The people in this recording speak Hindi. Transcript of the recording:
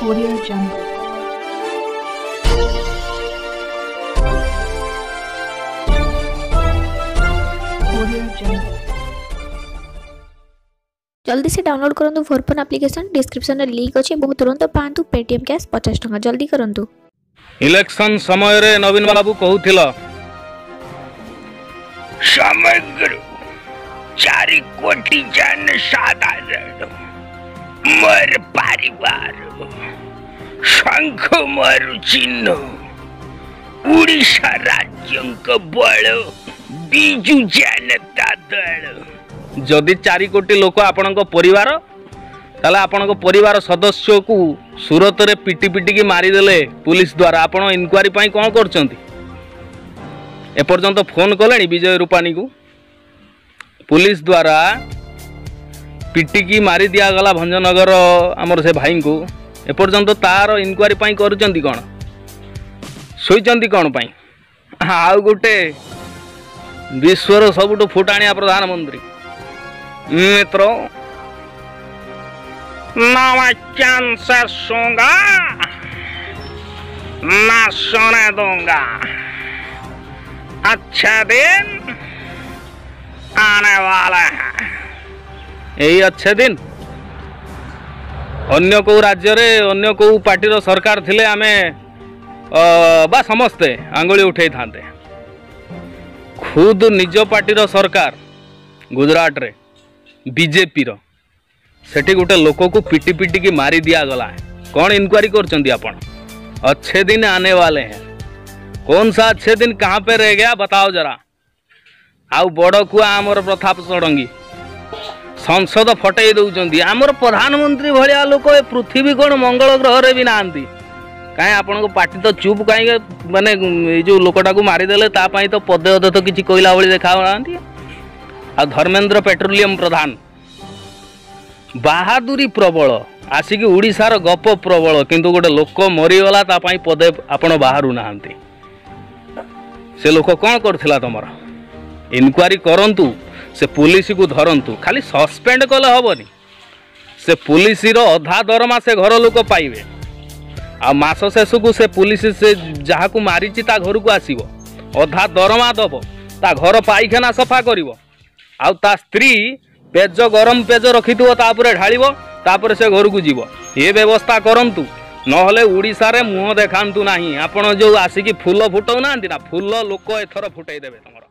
Audio Jungle. Audio Jungle. जल्दी से डाउनलोड करंतु फोरफोन एप्लिकेशन डिस्क्रिप्शन रे लिंक अछि बहुत तुरंत पांतु पेटीएम कैश 50 टका जल्दी करंतु। इलेक्शन समय रे नवीन बाबू कहूथिला समग्र 4 कोटी जन साधारण मोर परिवार शंख मारु चिन्ह उड़ीसा राज्य बल बिजु जनता दल जदि 4 कोटी लोक आपण परिवार ताले आपण परिवार सदस्य को सूरत रे पिटी पिटी की मारिदेले पुलिस द्वारा आपण इनक्वारी पाई कौन करचंती एपर्यंत फोन कले विजय रूपानी को पुलिस द्वारा पिटी की मारी दिया गला भंजनगर आमर से भाई को एपर्यंत तार इनक्वारी पाई करूचंती कौन सोईचंती कौन पाई आउ गोटे विश्वर सबुठ फुटाणिया प्रधानमंत्री मित्रों नवा चांस सूंगा ना सोने दूंगा अच्छा दिन आने वाला है यही अच्छे दिन अन्य को राज्य रे अन्य को पार्टी सरकार थिले आमे बा समस्ते आंगुली उठे थांते खुद निज पार्टी सरकार गुजरात रे बीजेपी रो सेठी गोटे लोक को पिटी पिटी की मारी दिया गला है कौन इनक्वारी करचंदी आपण अच्छे दिन आने वाले हैं कौन सा अच्छे दिन कहाँ पे रह गया बताओ जरा आउ बड़ कुआ आमर प्रताप षडंगी संसद फटई दौरान आमर प्रधानमंत्री भाया लोक ए पृथ्वी कौन मंगल ग्रह रे भी नहांती कहीं आपण पार्टी तो चुप कहीं माने जो लोकटा को मारिदेले तापाई तो पदे अदे तो किसी कहला भाई देखा आ धर्मेंद्र पेट्रोलियम प्रधान बहादुरी प्रबल आसिकी उड़ीसार गप प्रबल किंतु गोटे लोक मरीगला तापाई पदे आपण बाहरु नहांती से लोक कौन करथिला तमर इनक्वारी करंतु से पुलिस को धरंतु खाली सस्पेंड कले हबनी से पुलिस रो अधा दरमा से घर लोक पाइबे आ मास शेष को से पुलिस से जहाँ को मारिची ता घर को आसीबो अधा दरमा दब ता घर पाइखाना सफा करिवो आ ता स्त्री पेज गरम पेज रखिथिबो तापरे ढालिबो तापरे से घर को जीवो ये व्यवस्था करंतु नहले उड़ीसा रे मुह देखांतु नाही आपण जो आसिकी फूल फुटौ ना फूल लोक एथर फुटई देबे।